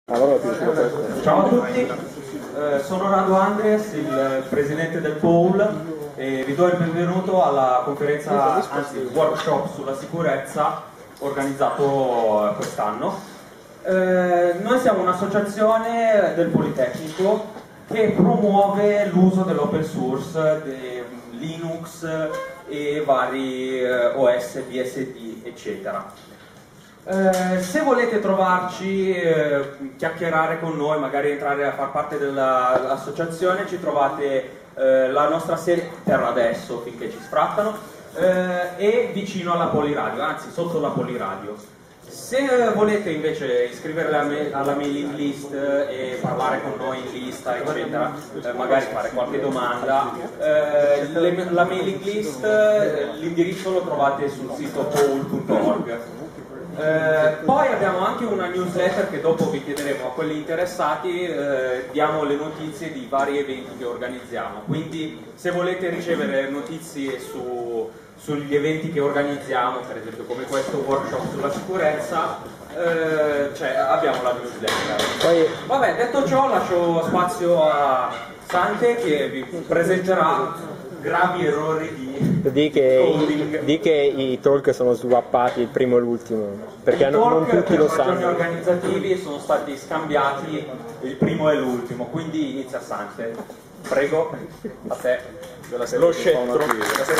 Ciao a tutti, sono Rado Andres, il presidente del POUL, e vi do il benvenuto alla conferenza, anzi il workshop sulla sicurezza organizzato quest'anno. Noi siamo un'associazione del Politecnico che promuove l'uso dell'open source, di Linux e vari OS, BSD, eccetera. Se volete trovarci, chiacchierare con noi, magari entrare a far parte dell'associazione, ci trovate la nostra sede per adesso, finché ci sfrattano, e vicino alla Poliradio, anzi sotto la Poliradio. Se volete invece iscrivervi alla mailing list e parlare con noi in lista, eccetera, magari fare qualche domanda, la mailing list, l'indirizzo lo trovate sul sito poul.org. Poi abbiamo anche una newsletter che dopo vi chiederemo a quelli interessati, diamo le notizie di vari eventi che organizziamo, quindi se volete ricevere notizie sugli eventi che organizziamo, per esempio come questo workshop sulla sicurezza, abbiamo la newsletter. Vabbè, detto ciò lascio spazio a Sante che vi presenterà gravi errori di che i talk sono swappati il primo e l'ultimo, perché non tutti lo sanno. I talk organizzativi sono stati scambiati il primo e l'ultimo, quindi inizia Sante. Prego, a te lo scettro. Io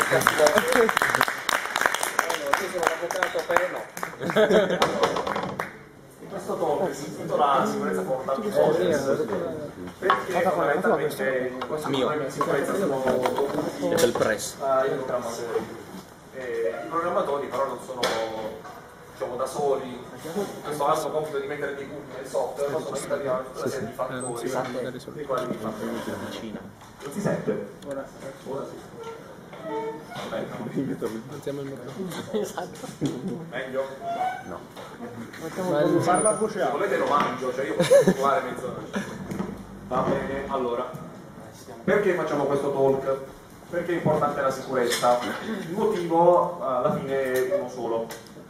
sono l'avvocato per no. Questo talk si intitola Sicurezza porta perché fondamentalmente questo problema di sicurezza sono È del press. i programmatori. I programmatori però non sono, diciamo, da soli in questo alto compito di mettere dei punti nel software, ma sono aiutati da una serie di fattori dei quali vi faccio vicina. Non si sente? Ora sì. Alziamo il microfono. Esatto. Meglio? No. Parla a voce alta. Se volete lo mangio, cioè io posso provare mezz'ora. Va bene, allora. Perché facciamo questo talk? Perché è importante la sicurezza? Il motivo alla fine è uno solo.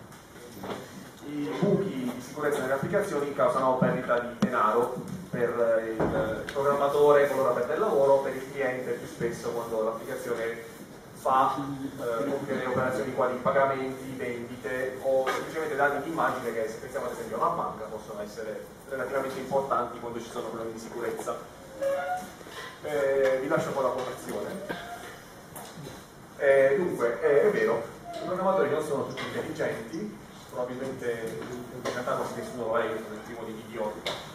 I buchi di sicurezza nelle applicazioni causano perdita di denaro per il programmatore quando perde il lavoro, per il cliente più spesso quando l'applicazione fa compiere operazioni quali pagamenti, vendite o semplicemente danni di immagine che, se pensiamo ad esempio a una banca, possono essere relativamente importanti quando ci sono problemi di sicurezza. Vi lascio poi la quotazione. Dunque, è vero, i programmatori non sono tutti intelligenti, probabilmente in realtà quasi nessuno lo è, io sono il primo di video,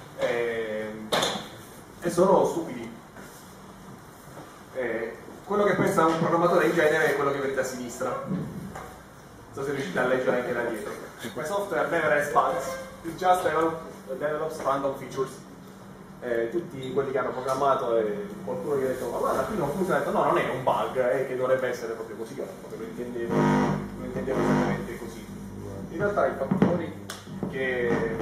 e sono stupidi. Quello che pensa un programmatore in genere è quello che vedete a sinistra. Non so se riuscite a leggere anche da dietro. My software never has bugs, it just develops random features. Tutti quelli che hanno programmato e qualcuno gli ha detto ma guarda qui non funziona, ha detto no, non è un bug, è che dovrebbe essere proprio così, io lo intendevo esattamente così. In realtà i fattori che...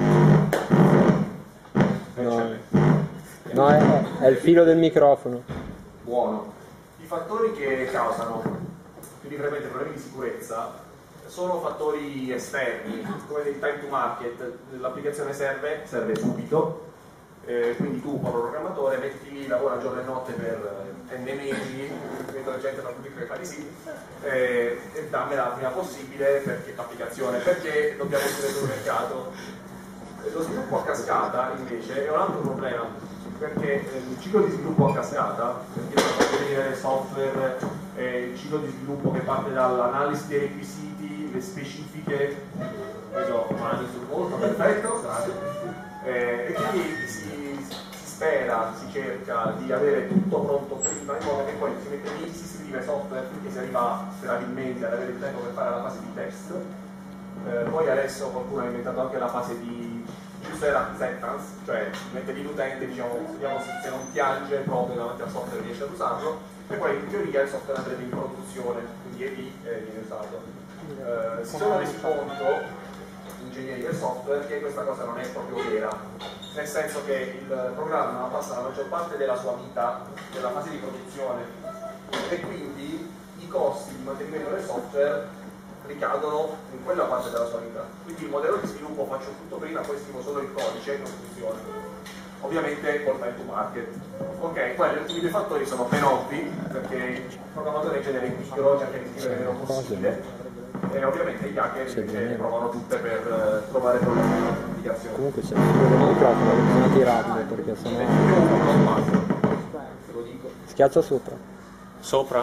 No, è il filo del microfono. Buono. I fattori che causano più liberamente problemi di sicurezza sono fattori esterni, come il time to market. L'applicazione serve subito, quindi tu, povero programmatore, metti lì, lavora giorno e notte per n mesi, vedo la gente da pubblico che fa di sì, e dammela la prima possibile perché l'applicazione, perché dobbiamo uscire sul mercato. Lo sviluppo a cascata invece è un altro problema, perché il ciclo di sviluppo a cascata, perché per venire software, il ciclo di sviluppo che parte dall'analisi dei requisiti, le specifiche, vedo mani sul volto, perfetto, grazie, e quindi si spera, si cerca di avere tutto pronto prima, in modo che poi si mette lì, si scrive software, finché si arriva sperabilmente ad avere il tempo per fare la fase di test. Poi adesso qualcuno ha inventato anche la fase di user acceptance, cioè mette lì l'utente, diciamo, vediamo se non piange proprio davanti al software riesce ad usarlo, e poi in teoria il software andrebbe in produzione, quindi è lì viene usato. Si sono resi conto, gli ingegneri del software, che questa cosa non è proprio vera, nel senso che il programma passa la maggior parte della sua vita nella fase di produzione e quindi i costi di mantenimento del software ricadono in quella parte della sua vita. Quindi il modello di sviluppo faccio tutto prima, poi scrivo solo il codice e non funziona. Ovviamente col time to market. Ok, poi gli ultimi due fattori sono ben ovvi, perché il programmatore in genere è piccolo, cerca di scrivere il meno possibile, e ovviamente gli hacker invece provano tutte per trovare problemi nell'applicazione. Comunque c'è il microfono che bisogna tirarlo perché sennò... Te lo dico. Schiaccia sopra. Sopra?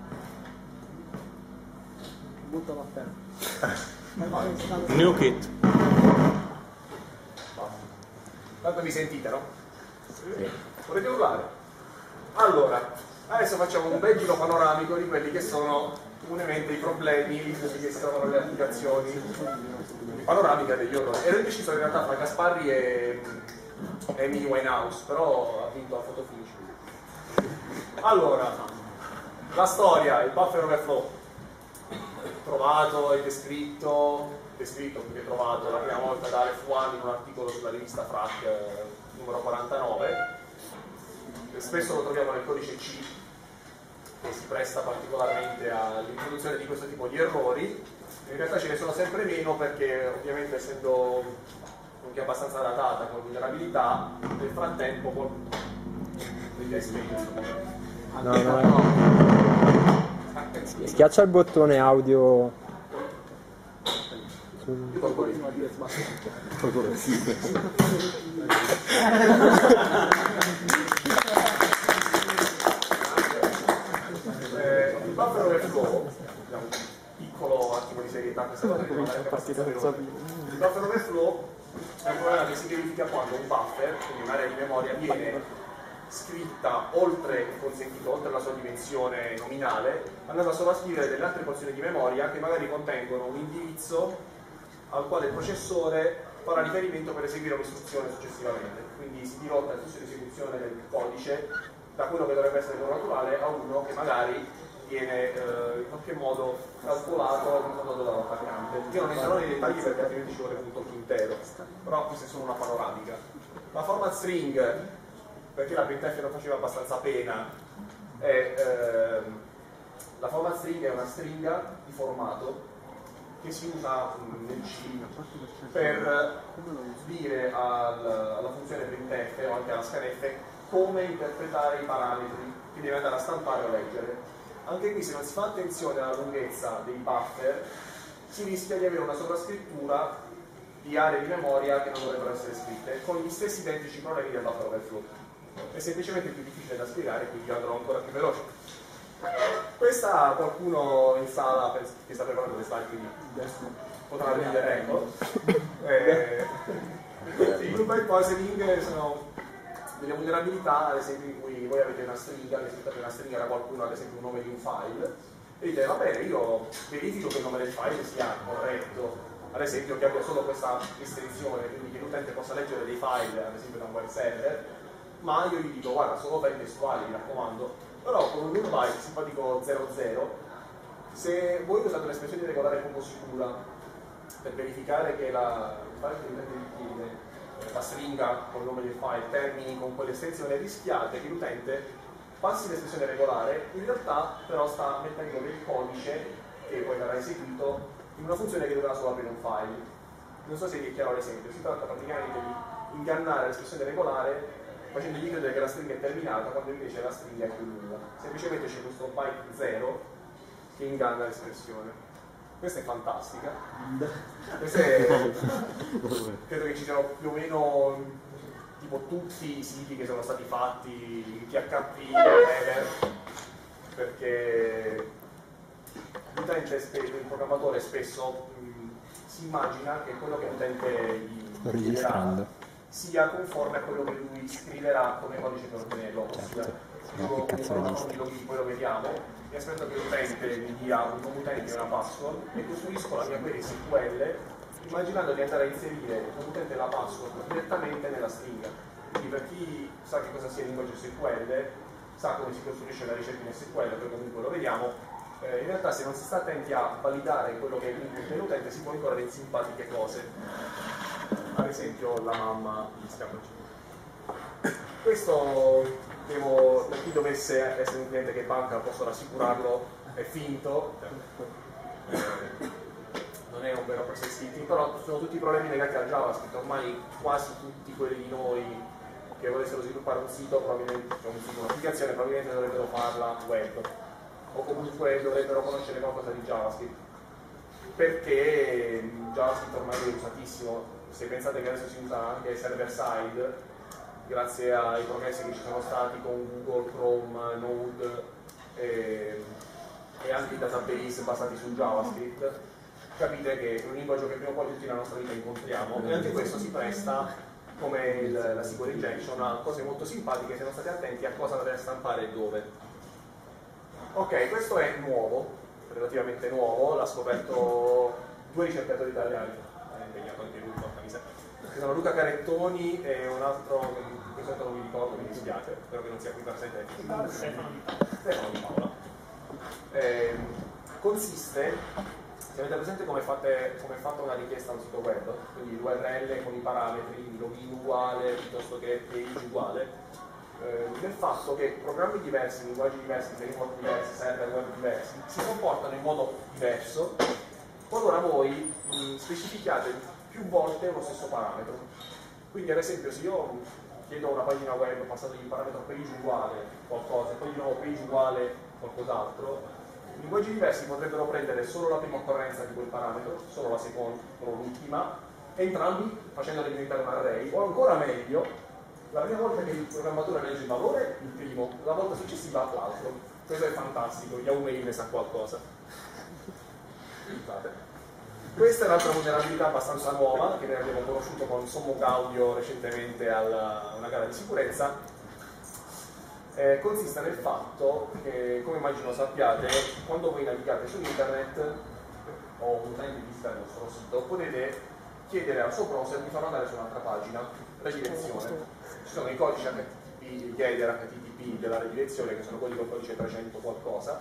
Butta la terra. Nuke it. Tanto mi sentite, no? Sì. Volete urlare? Allora, adesso facciamo un bel giro panoramico di quelli che sono comunemente i problemi, i buchi che si trovano nelle applicazioni. Panoramica degli orrori. Ero indeciso in realtà fra Gasparri e Amy Winehouse, però ha vinto la photo finish. Allora, la storia, il buffer overflow. Trovato e descritto perché trovato la prima volta da F1 in un articolo sulla rivista FRAC numero 49. Spesso lo troviamo nel codice C, che si presta particolarmente all'introduzione di questo tipo di errori. In realtà ce ne sono sempre meno perché ovviamente essendo anche abbastanza datata con vulnerabilità, nel frattempo degli esperienze. No. Schiaccia il bottone audio. Io tolgo le il buffer overflow, un piccolo attimo di serietà, questa cosa il buffer overflow è un problema che si verifica quando un buffer, quindi un'area di memoria, viene scritta oltre il consentito, oltre la sua dimensione nominale, andando a sovrascrivere delle altre porzioni di memoria che magari contengono un indirizzo al quale il processore farà riferimento per eseguire un'istruzione successivamente. Quindi si dirotta il flusso di esecuzione del codice da quello che dovrebbe essere quello naturale a uno che magari viene in qualche modo calcolato o introdotto dall'attaccante. Io non entrerò nei dettagli perché altrimenti ci vorrebbe un talk intero, però questa è solo una panoramica. La format string, perché la printf non faceva abbastanza pena, la format string è una stringa di formato che si usa nel C per dire alla funzione printf o anche alla scanf come interpretare i parametri che deve andare a stampare o leggere. Anche qui, se non si fa attenzione alla lunghezza dei buffer, si rischia di avere una sovrascrittura di aree di memoria che non dovrebbero essere scritte, con gli stessi identici problemi del buffer overflow. È semplicemente più difficile da spiegare, quindi andrò ancora più veloce. Questa qualcuno in sala che sta preparando le slide, quindi potrà ridere, ecco. I group by poisoning sono delle vulnerabilità, ad esempio, in cui voi avete una stringa, che scrivete una stringa da qualcuno, ad esempio un nome di un file, e dite, va bene, io verifico che il nome del file sia corretto, ad esempio che abbia solo questa estensione, quindi che l'utente possa leggere dei file, ad esempio da un web server, ma io gli dico, guarda, sono file testuali, mi raccomando. Però con un group by simpatico 00, se voi usate un'espressione regolare poco sicura per verificare che il file che l'utente richiede, la stringa con il nome del file, termini con quell'estensione, rischiate che l'utente passi l'espressione regolare, in realtà però sta mettendo del codice che poi verrà eseguito in una funzione che dovrà solo aprire un file. Non so se vi è chiaro l'esempio, si tratta praticamente di ingannare l'espressione regolare facendogli credere che la stringa è terminata quando invece la stringa è più lunga. Semplicemente c'è questo byte 0 che inganna l'espressione. Questa è fantastica. Questa è... credo che ci siano più o meno tipo tutti i siti che sono stati fatti in PHP, perché l'utente, il programmatore spesso si immagina che quello che l'utente gli chiederà sia conforme a quello che lui scriverà come codice per ottenerlo, ossia scrivo un login, poi lo vediamo, e aspetto che l'utente mi dia un nome utente e una password e costruisco la mia query SQL immaginando di andare a inserire il nome utente e la password direttamente nella stringa. Quindi per chi sa che cosa sia il linguaggio SQL, sa come si costruisce la ricerca in SQL, poi comunque lo vediamo, in realtà se non si sta attenti a validare quello che è l'input dell'utente si può incorrere in simpatiche cose. Ad esempio la mamma gli scappa il cibo. Questo per chi dovesse essere un cliente che banca posso rassicurarlo, è finto, non è un vero process scripting, però sono tutti problemi legati al JavaScript. Ormai quasi tutti quelli di noi che volessero sviluppare un sito, probabilmente, cioè un'applicazione, probabilmente dovrebbero farla web, o comunque dovrebbero conoscere qualcosa di JavaScript, perché JavaScript ormai è usatissimo. Se pensate che adesso si usa anche server side, grazie ai progressi che ci sono stati con Google, Chrome, Node e anche i database basati su JavaScript, capite che è un linguaggio che prima o poi tutti nella nostra vita incontriamo, e anche questo si presta, come la SQL injection, a cose molto simpatiche se non state attenti a cosa deve stampare e dove. Ok, questo è nuovo, relativamente nuovo, l'ha scoperto 2 ricercatori italiani, è impegnato anche lui, porca miseria, che sono Luca Carettoni e un altro che in questo momento non mi ricordo, mi dispiace, spero che non sia qui presente. Stefano Di Paola. Consiste, se avete presente come è fatta una richiesta a un sito web, quindi l'URL con i parametri, login uguale piuttosto che page uguale, nel fatto che programmi diversi, linguaggi diversi, framework diversi, server web diversi, si comportano in modo diverso qualora voi specificate più volte lo stesso parametro. Quindi ad esempio se io chiedo a una pagina web passandogli il parametro page uguale qualcosa e poi di nuovo page uguale qualcos'altro, linguaggi diversi potrebbero prendere solo la prima occorrenza di quel parametro, solo la seconda, solo l'ultima, entrambi facendoli diventare un array, o ancora meglio, la prima volta che il programmatore legge il valore, il primo, la volta successiva l'altro. Questo è fantastico, Yahoo Mail ne sa qualcosa. Questa è un'altra vulnerabilità abbastanza nuova, che noi abbiamo conosciuto con Sommo Gaudio recentemente a una gara di sicurezza. Consiste nel fatto che, come immagino sappiate, quando voi navigate su internet o un utente visita il vostro sito, potete chiedere al suo browser di farlo andare su un'altra pagina, la direzione. Ci sono i codici HTTP, gli header HTTP della redirezione, che sono quelli con codice 300 qualcosa,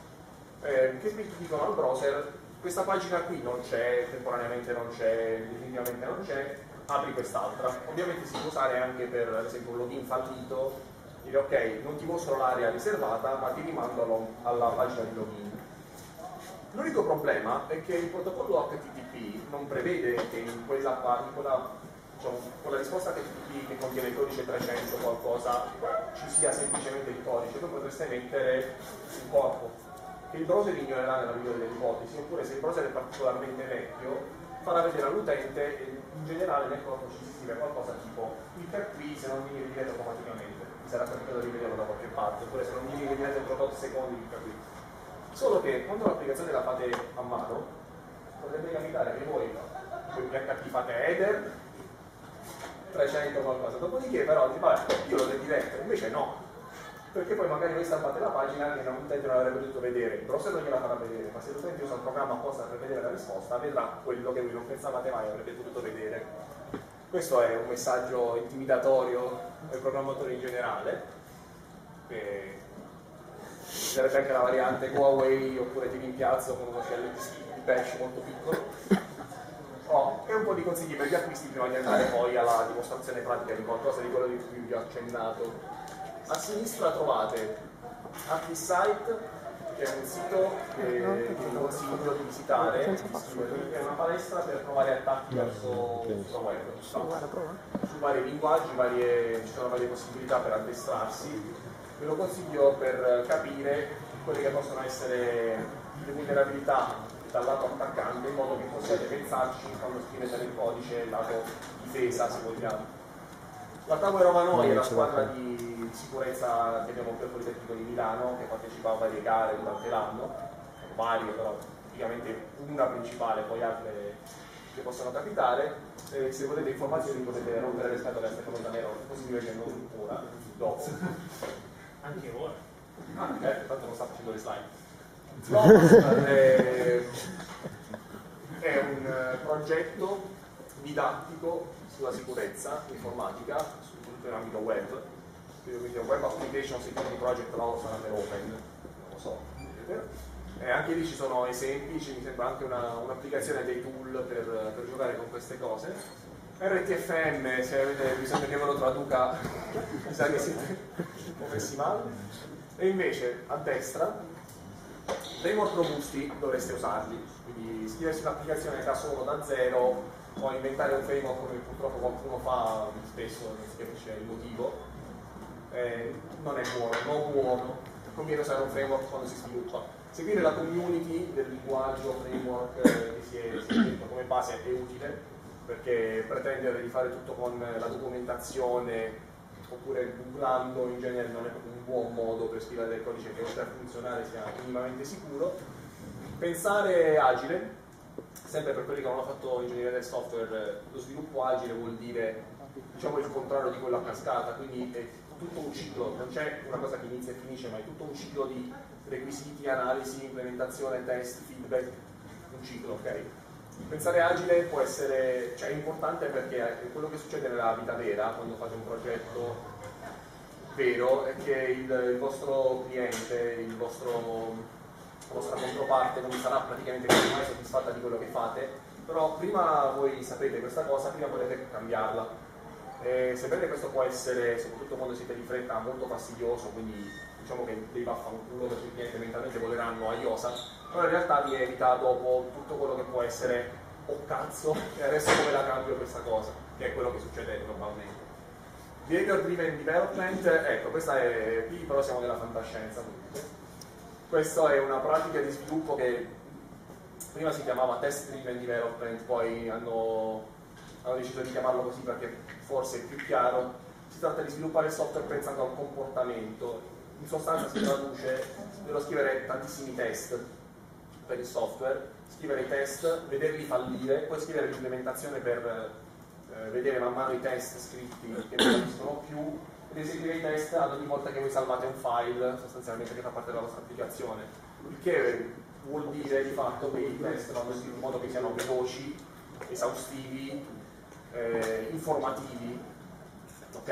che dicono al browser: questa pagina qui non c'è, temporaneamente non c'è, definitivamente non c'è, apri quest'altra. Ovviamente si può usare anche per, ad esempio, un login fallito, dire ok, non ti mostro l'area riservata, ma ti rimando alla pagina di login. L'unico problema è che il protocollo HTTP non prevede che in quella diciamo, con la risposta HTTP che contiene il codice 300 qualcosa ci sia semplicemente il codice. Tu potreste mettere un corpo che il browser ignorerà nella migliore delle ipotesi, oppure se il browser è particolarmente vecchio farà vedere all'utente e in generale nel corpo ci scrive qualcosa tipo clicca qui, se non mi rivedete automaticamente, mi sarà capitato di vederlo da qualche parte, oppure se non mi rivedete entro 8 secondi clicca qui. Solo che quando l'applicazione la fate a mano potrebbe capitare che voi con PHP fate header 300 qualcosa, dopodiché però io lo rediretto, invece no, perché poi magari voi stampate la pagina che l'utente non avrebbe potuto vedere, il browser non gliela farà vedere, ma se l'utente usa un programma apposta per vedere la risposta, vedrà quello che voi non pensavate mai avrebbe potuto vedere. Questo è un messaggio intimidatorio ai programmatori in generale, che sarebbe anche la variante go away oppure ti rimpiazzo con uno shell di bash molto piccolo. E un po' di consigli per gli acquisti prima di andare poi alla dimostrazione pratica di qualcosa di quello di cui vi ho accennato. A sinistra trovate ArtistSite, che è un sito che vi consiglio di visitare, è una palestra per provare attacchi verso il sito web, su vari linguaggi, ci sono varie possibilità per addestrarsi. Ve lo consiglio per capire quelle che possono essere le vulnerabilità dal lato attaccante, in modo che possiate pensarci quando scrivete nel codice il lato difesa, se vogliamo. La Tavo Romanoi è la squadra di sicurezza che abbiamo qui al Politecnico di Milano, che partecipa a varie gare durante l'anno, varie però praticamente una principale, poi altre che possono capitare. Se volete informazioni potete rompere le scatole a Stefano Zanero, così mi vedo ora, dopo. Anche ora. Tanto non sta facendo le slide. È un progetto didattico sulla sicurezza informatica, soprattutto in ambito web. Quindi Web Application Security Project Law sarebbe open, non lo so. E anche lì ci sono esempi, mi sembra anche un'applicazione dei tool per giocare con queste cose. RTFM, se avete bisogno che ve lo traduca, mi sa che siete un po' messi male. E invece a destra framework robusti dovreste usarli, quindi scriversi un'applicazione da solo, da zero, o inventare un framework come purtroppo qualcuno fa spesso, non si capisce il motivo, non è buono, conviene usare un framework quando si sviluppa. Seguire la community del linguaggio framework che si è detto come base è utile, perché pretendere di fare tutto con la documentazione oppure googolando in genere non è proprio un buon modo per scrivere del codice che oltre a funzionare sia minimamente sicuro. Pensare agile, sempre per quelli che non hanno fatto ingegneria del software, lo sviluppo agile vuol dire, diciamo, il contrario di quello a cascata, quindi è tutto un ciclo, non c'è una cosa che inizia e finisce, ma è tutto un ciclo di requisiti, analisi, implementazione, test, feedback, un ciclo, ok? Pensare agile può essere, cioè, è importante perché quello che succede nella vita vera, quando fate un progetto vero, è che il vostro cliente, la vostra controparte non sarà praticamente mai soddisfatta di quello che fate, però prima voi sapete questa cosa, prima potete cambiarla. Sebbene questo può essere, soprattutto quando siete di fretta, molto fastidioso, quindi diciamo che dei vaffanculo perché il cliente mentalmente voleranno a iosa, però in realtà vi evita dopo tutto quello che può essere oh cazzo, e adesso come la cambio questa cosa, che è quello che succede normalmente. Behavior Driven Development, ecco, questa è, qui però siamo nella fantascienza. Questa è una pratica di sviluppo che prima si chiamava Test Driven Development, poi hanno deciso di chiamarlo così perché forse è più chiaro. Si tratta di sviluppare il software pensando al comportamento. In sostanza si traduce nello scrivere tantissimi test per il software, scrivere i test, vederli fallire, poi scrivere l'implementazione per vedere man mano i test scritti che non esistono più, ed eseguire i test ad ogni volta che voi salvate un file sostanzialmente che fa parte della vostra applicazione, il che vuol dire di fatto che i test vanno scritti in modo che siano veloci, esaustivi, informativi, ok?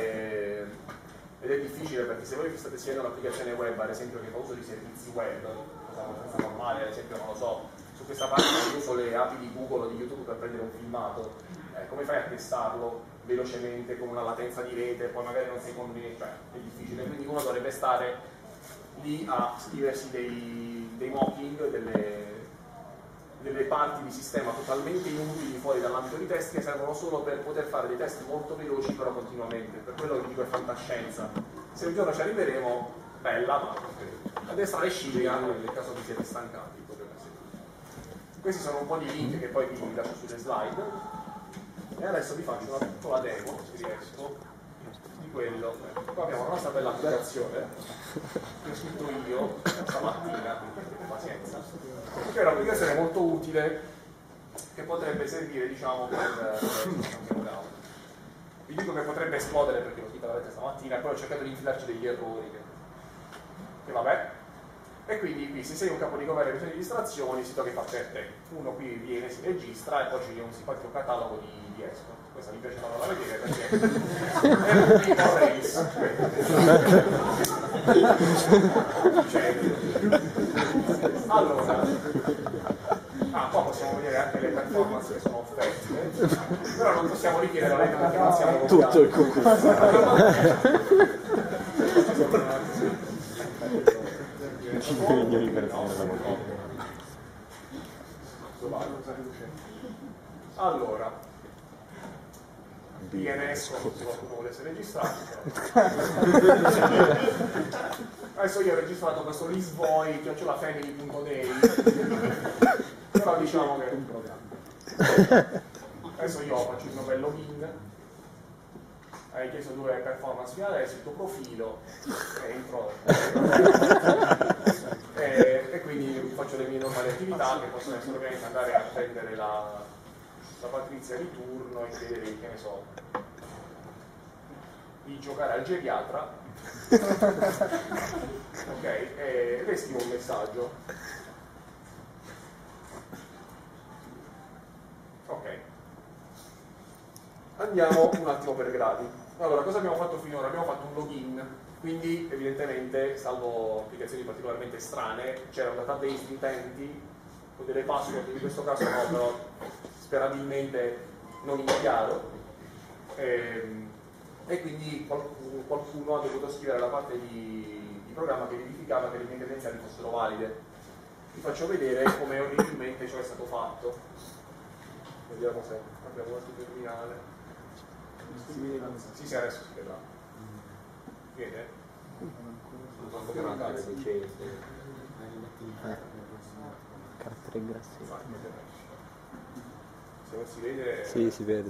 Ed è difficile perché se voi state scrivendo un'applicazione web, ad esempio, che fa uso di servizi web, cosa abbastanza normale, ad esempio, non lo so, su questa pagina uso le API di Google o di YouTube per prendere un filmato, come fai a testarlo velocemente con una latenza di rete, poi magari non sei convinto, cioè è difficile, quindi uno dovrebbe stare lì a scriversi dei mocking, delle parti di sistema totalmente inutili fuori dall'ambito di test che servono solo per poter fare dei test molto veloci però continuamente, per quello che dico è fantascienza. Se un giorno ci arriveremo, bella, ma a destra le scimmie nel caso vi siete stancati. Questi sono un po' di link che poi vi lascio sulle slide e adesso vi faccio una piccola demo, se riesco, di quello. Qua abbiamo la nostra bella applicazione che ho scritto io stamattina, pazienza, che è un'applicazione molto utile che potrebbe servire, diciamo, per vi dico che potrebbe esplodere perché l'ho scritta veramente stamattina e poi ho cercato di infilarci degli errori che vabbè. E quindi qui se sei un capo di governo e bisogna di distrazioni si tocca che fa per te. Uno qui viene, si registra e poi c'è un simpatico catalogo di esco. Questa mi piace farla vedere perché è un primo race. Allora, qua possiamo vedere anche le performance che sono offerte, però non possiamo richiedere la lettera che non siamo tutto il concorso. 5 milioni di persone da morire. Allora, DNS, se qualcuno volesse registrare. Adesso io ho registrato questo lisvoi @family.day, però diciamo che adesso io faccio il mio bel login. Hai chiesto due performance finale sul tuo profilo, entro e quindi faccio le mie normali attività che possono essere ovviamente andare a prendere la Patrizia di turno e chiedere, che ne so, di giocare al geriatra, ok, e le scrivo un messaggio, ok. Andiamo un attimo per gradi. Allora, cosa abbiamo fatto finora? Abbiamo fatto un login, quindi evidentemente, salvo applicazioni particolarmente strane, c'era un database di utenti con delle password, in questo caso no, però sperabilmente non in chiaro, e quindi qualcuno ha dovuto scrivere la parte di programma che verificava che le mie credenziali fossero valide. Vi faccio vedere come orribilmente ciò è stato fatto. Vediamo se abbiamo qualche terminale. Sì, adesso si vedrà. Vedete? Carattere grassetto. Se non si vede... Sì, si vede.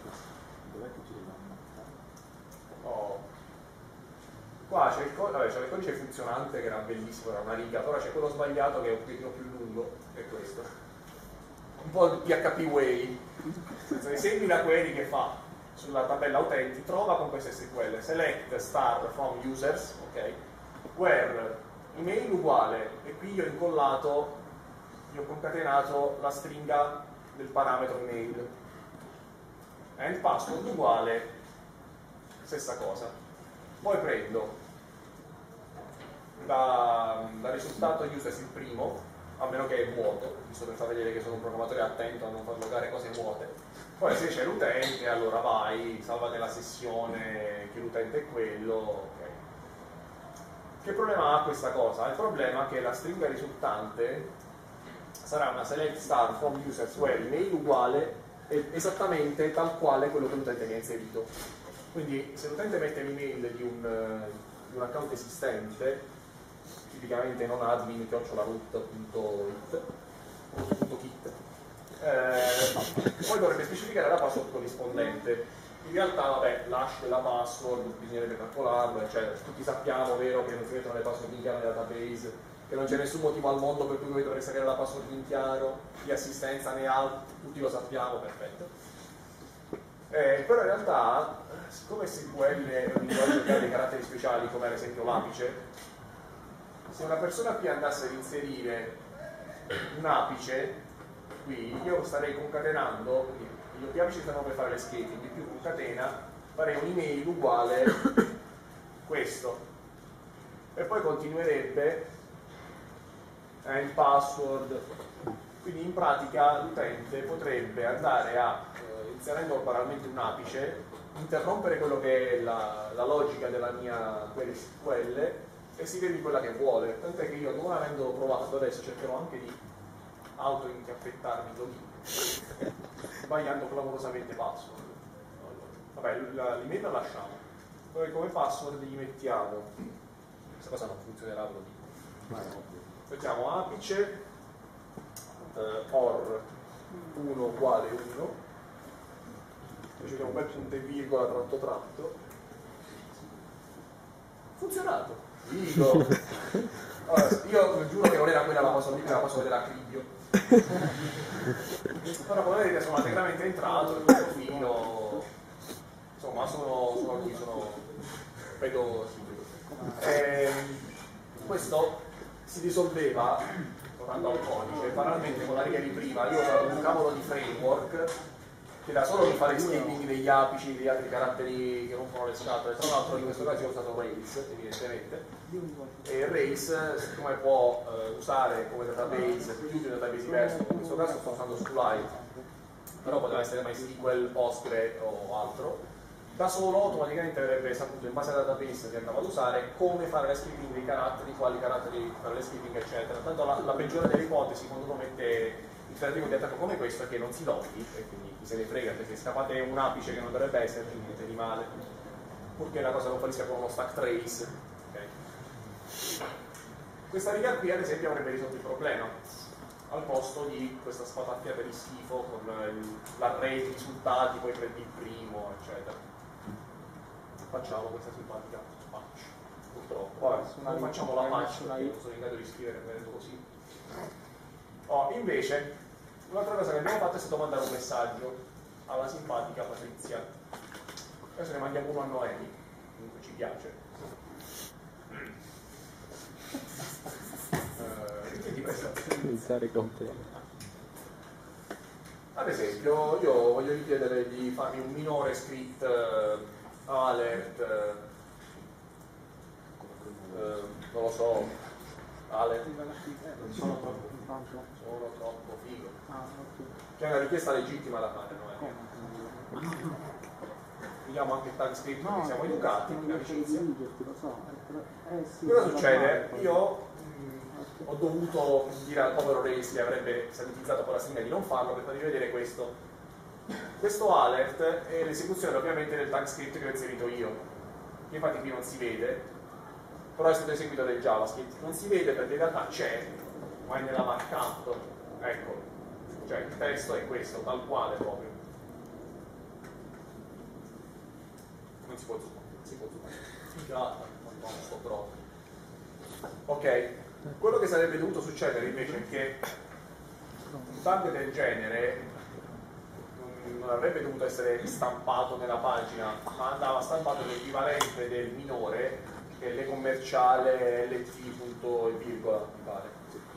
Oh. Qua c'è il codice funzionante che era bellissimo, era una riga, ora c'è quello sbagliato che è un pochino più lungo, che è questo. Un po' il PHP way. Se segui la query che fa sulla tabella utenti, trova con queste SQL, select star from users, ok? Where email uguale, e qui io ho concatenato la stringa del parametro email. And password uguale, stessa cosa. Poi prendo da risultato users il primo, a meno che è vuoto, giusto per far vedere che sono un programmatore attento a non far logare cose vuote. Poi se c'è l'utente, allora vai, salva nella sessione che l'utente è quello, ok. Che problema ha questa cosa? Il problema è che la stringa risultante sarà una select star from users where email uguale esattamente tal quale quello che l'utente mi ha inserito. Quindi se l'utente mette l'email di un account esistente, tipicamente non admin@root.kit, poi dovrebbe specificare la password corrispondente. In realtà, vabbè, l'hash della password bisognerebbe calcolarlo, eccetera. Tutti sappiamo, vero, che non si mettono le password in chiaro nel database, che non c'è nessun motivo al mondo per cui voi dovreste sapere la password in chiaro, di assistenza né altro, tutti lo sappiamo, perfetto. Però in realtà, siccome SQL è un linguaggio che ha dei caratteri speciali, come ad esempio l'apice, se una persona qui andasse ad inserire un apice, qui io starei concatenando, quindi gli apici stanno per fare l'escaping, di più concatena, farei un'email uguale questo, e poi continuerebbe il password. Quindi in pratica l'utente potrebbe andare a, inserendo banalmente un apice, interrompere quello che è la logica della mia query SQL e si vede quella che vuole. Tant'è che io, non avendo provato, adesso cercherò anche di auto-incappettarmi login, sbagliando clamorosamente password. Vabbè, l'email la lasciamo. Poi come password gli mettiamo, questa cosa non funzionerà, ve lo dico. Mettiamo apice or 1 uguale 1, poi cerchiamo un bel punto e virgola tratto. Funzionato! Dico. Allora, io giuro che non era quella la password, la password della Cribio. Però come vedete sono allegramente entrato nel profilo, insomma sono pedosi. Questo si risolveva, tornando al codice, banalmente con la riga di prima. Io ho usato un cavolo di framework che da solo mi fa l'escaping degli apici, degli altri caratteri che rompono le scatole. Tra l'altro in questo caso ho usato Rails, evidentemente, e Rails, siccome può usare come database più di un database diverso, in questo caso sto usando SQLite, però poteva essere MySQL, Postgre o altro, da solo automaticamente avrebbe saputo, in base al database che andava ad usare, come fare l'escaping dei caratteri, quali caratteri fare l'escaping, eccetera. Tanto la peggiore delle ipotesi quando uno mette il tentativo di attacco come questo è che non si loghi, e quindi chi se ne frega, perché scappate un apice che non dovrebbe essere, niente di male, purché la cosa non fallisca con uno stack trace. Okay. Questa riga qui ad esempio avrebbe risolto il problema, al posto di questa spatattiata di schifo con l'array di risultati, poi prendi il primo, eccetera. Facciamo questa simpatica patch, purtroppo. Vabbè, non facciamo la patch perché non sono in grado di scrivere vedendo così. Invece, un'altra cosa che abbiamo fatto è stato mandare un messaggio alla simpatica Patrizia. Adesso ne mandiamo uno a Noemi, comunque ci piace. Di iniziare completo. Ad esempio, io voglio richiedere di farmi un minore script alert, non lo so, alert, sono troppo figo. Che è una richiesta legittima da fare, no? usiamo anche il TypeScript perché siamo educati, in amicizia. Sì, Cosa succede? Io ho dovuto dire al povero Rails che avrebbe sanitizzato poi la stringa di non farlo per farvi vedere questo. Questo alert è l'esecuzione ovviamente del TypeScript che ho inserito io, che infatti qui non si vede, però è stato eseguito del JavaScript. Non si vede perché in realtà c'è, ma è nella markup. Ecco, cioè il testo è questo, tal quale proprio. Non si può zoomare, non sto proprio. Ok, quello che sarebbe dovuto succedere invece è che un tag del genere non avrebbe dovuto essere stampato nella pagina, ma andava stampato l'equivalente del minore, che è le commerciale lt punto e virgola, mi pare.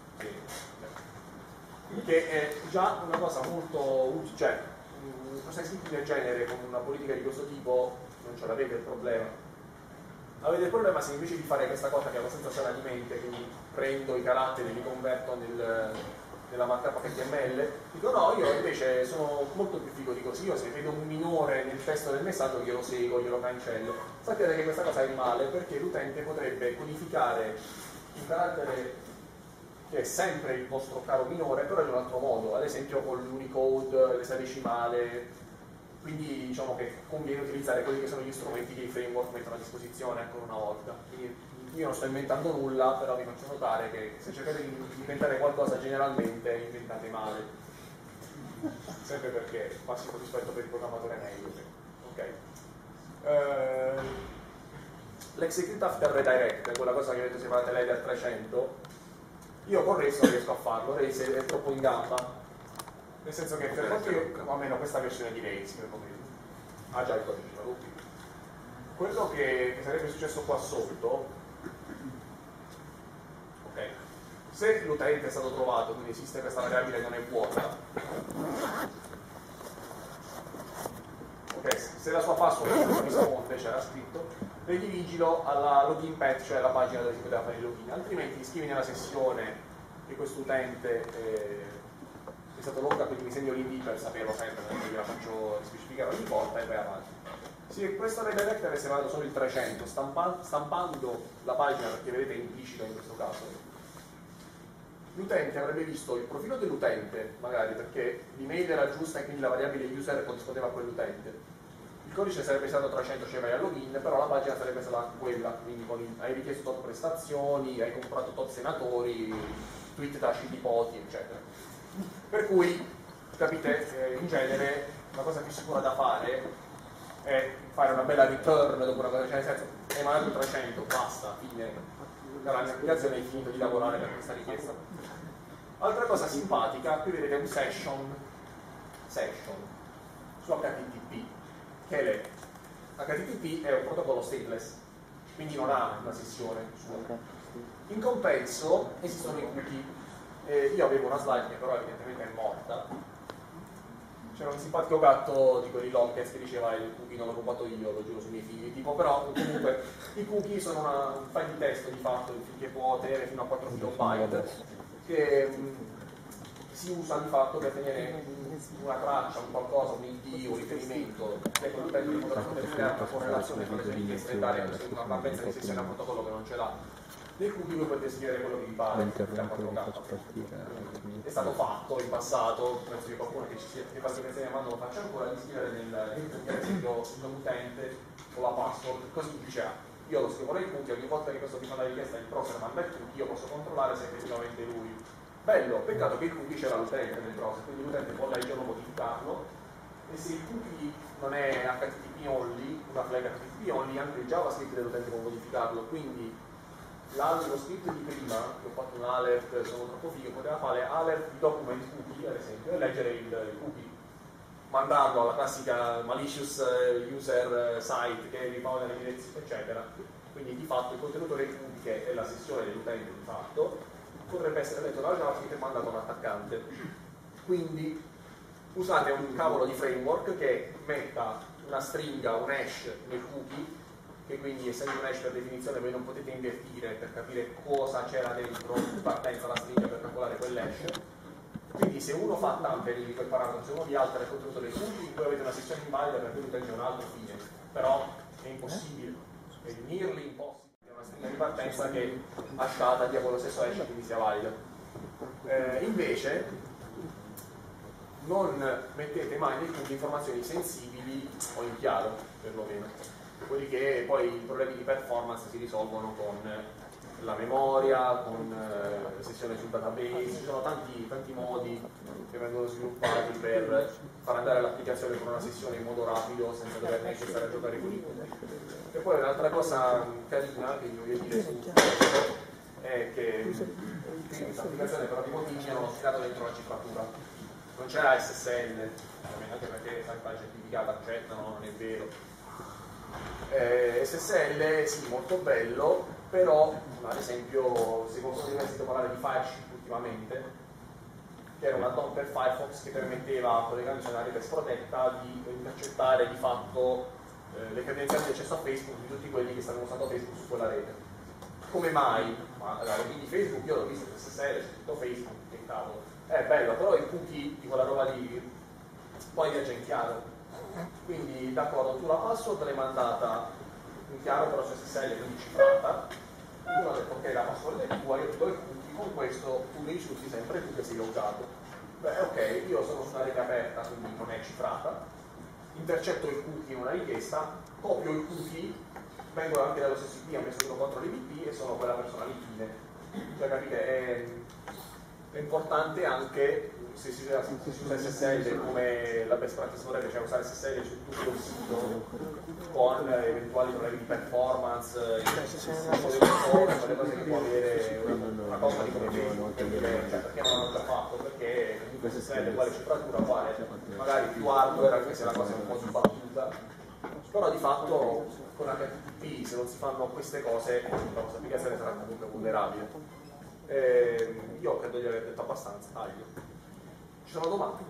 Sì. Che è già una cosa molto utile, cioè un processo del genere con una politica di questo tipo non ce l'avete il problema. Avete il problema se invece di fare questa cosa che è abbastanza sana di mente, quindi prendo i caratteri e li converto nella markup HTML, dico no, io invece sono molto più figo di così, io se vedo un minore nel testo del messaggio glielo seguo, glielo cancello. Sapete che questa cosa è male perché l'utente potrebbe codificare un carattere che è sempre il vostro caro minore, però in un altro modo, ad esempio con l'Unicode, l'esadecimale. Quindi diciamo che conviene utilizzare quelli che sono gli strumenti che i framework mettono a disposizione ancora una volta. Quindi io non sto inventando nulla, però vi faccio notare che se cercate di inventare qualcosa generalmente inventate male. Sempre perché massimo rispetto per il programmatore meglio. Ok. L'execute after redirect, quella cosa che avete chiamato l'header 300, io con Rails non riesco a farlo, Rails è troppo in gamba. Nel senso che per quanto io, o almeno questa versione di Rails ha già il codice, quello che sarebbe successo qua sotto, ok, se l'utente è stato trovato, quindi esiste questa variabile non è vuota, ok, se la sua password non risponde, c'era scritto, redirigilo alla login path, cioè alla pagina dove si poteva fare il login, altrimenti scrivi nella sessione che quest'utente è stato loggato, quindi mi segno l'ID per saperlo sempre, non gliela faccio specificare ogni volta e vai avanti. Se questo redirect avesse validato solo il 300, stampando la pagina, perché vedete è implicito in questo caso, l'utente avrebbe visto il profilo dell'utente, magari perché l'email era giusta e quindi la variabile user corrispondeva a quell'utente. Il codice sarebbe stato 300, cioè vai al login, però la pagina sarebbe stata quella, quindi hai richiesto tot prestazioni, hai comprato tot senatori, tweet da nipoti, eccetera. Per cui, capite, in genere la cosa più sicura da fare è fare una bella return dopo una cosa, cioè nel senso, hai mandato 300, basta, fine, la mia applicazione hai finito di lavorare per questa richiesta. Altra cosa simpatica, qui vedete un session su HTTP, che è l'è. HTTP è un protocollo stateless, quindi non ha una sessione sua. In compenso esistono i cookie. Io avevo una slide che però evidentemente è morta. C'era un simpatico gatto di quelli Longcast che diceva il cookie non l'ho rubato io, lo giuro sui miei figli, tipo, però comunque i cookie sono un file di testo di fatto che può tenere fino a 4 kilobyte che si usa di fatto per tenere una traccia, un qualcosa, un ID, un riferimento che l'utente potrà creare una correlazione con le sue richieste e dare una partenza di sessione a protocollo che non ce l'ha. Nel cookie voi potete scrivere quello che vi pare, è stato fatto in passato, penso che qualcuno che fa il mando lo faccia ancora, di scrivere nel cookie ad esempio il nome utente o la password, così dice io lo scrivo nel cookie, ogni volta che questo ti fa la richiesta il browser manda il cookie, io posso controllare se effettivamente lui. Bello, peccato che il cookie c'era l'utente nel browser, quindi l'utente può leggerlo, modificarlo, e se il cookie non è HTTP only, una flag HTTP only, anche il JavaScript dell'utente può modificarlo, quindi lo script di prima, che ho fatto un alert, sono troppo figo, poteva fare alert di document cookie, ad esempio, e leggere il cookie, mandarlo alla classica malicious user site che ripone le direzioni, eccetera. Quindi di fatto il contenuto del cookie, che è la sessione dell'utente di fatto, potrebbe essere letto dal JavaScript e mandato a un attaccante. Quindi usate un cavolo di framework che metta una stringa, un hash nel cookie, che quindi essendo un hash per definizione voi non potete invertire per capire cosa c'era dentro in partenza la stringa per calcolare quell'hash. Quindi se uno fa tampering di quel parametro, se uno vi altera il contenuto dei cookie, voi avete una sessione invalida per cui l'utente ha un altro fine. però è impossibile, è nearly impossibile, è una stringa di partenza che hashtata dia quello stesso hash, quindi sia valida. Invece non mettete mai nei punti informazioni sensibili o in chiaro, perlomeno, quelli che poi i problemi di performance si risolvono con la memoria, con sessioni sul database. Ci sono tanti modi che vengono sviluppati per far andare l'applicazione con una sessione in modo rapido senza dover neanche stare a giocare con i punti. E poi un'altra cosa carina che vi voglio dire su questo è che questa applicazione per ovvi motivi hanno sfilato dentro la cifratura. Non c'era SSL, anche perché è certificata, accettano, non è vero. SSL sì, molto bello, però ad esempio se qualcuno di sentito parlare di Fireship ultimamente, che era un add-on per Firefox che permetteva, collegandosi a una rete sprotetta, di intercettare di fatto le credenziali di accesso a Facebook di tutti quelli che stanno usando Facebook su quella rete. Come mai? Ma la login di Facebook io l'ho visto su SSL, c'è tutto Facebook, che cavolo. È bello, però i cookie di quella roba lì poi viaggia in chiaro. Quindi d'accordo, tu la password l'hai mandata in chiaro però su SSL, quindi cifrata. Uno ha detto ok, la password è tua, io ti do il cookie, con questo tu mi risulti sempre tu che sei logato. Beh ok, io sono su una rete aperta, quindi non è cifrata, intercetto il cookie in una richiesta, copio il cookie, vengo anche dallo stesso IP, ho messo uno contro l'IP e sono quella persona lì fine. Cioè capite, è importante anche se si usa SSL come la best practice vorrebbe, cioè usare SSL su tutto il sito con eventuali problemi di performance, le cose che può avere una cosa di come Facebook, perché non l'hanno già fatto? Perché SSL uguale cifratura uguale, magari più hardware, anche se la cosa è un po' dibattuta, però di fatto con HTTP se non si fanno queste cose la vostra applicazione sarà comunque vulnerabile. Io credo di aver detto abbastanza, taglio. Ci sono domande?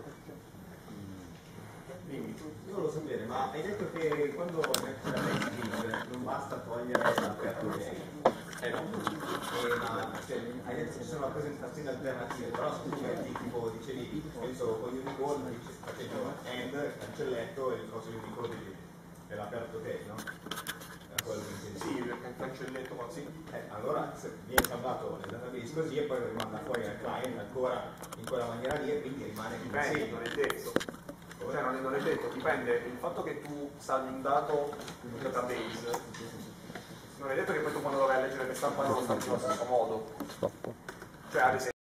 Dimmi. Io volevo sapere, ma hai detto che quando metti la base non basta togliere l'apertura no. Ma cioè, hai detto che ci sono rappresentazioni alternative, però se tu metti tipo dicevi, penso con Unicode facendo end, cancelletto e il coso Unicode dell'aperto te, no? Sì, perché il cancelletto qua sì. Allora se viene salvato nel database così e poi lo rimanda fuori al client ancora in quella maniera lì e quindi rimane più dipende, non è detto. Cioè, non è detto, dipende. Il fatto che tu salvi un dato in un database non è detto che poi tu quando lo vai a leggere per stampa non lo stampi allo stesso modo. Cioè ad esempio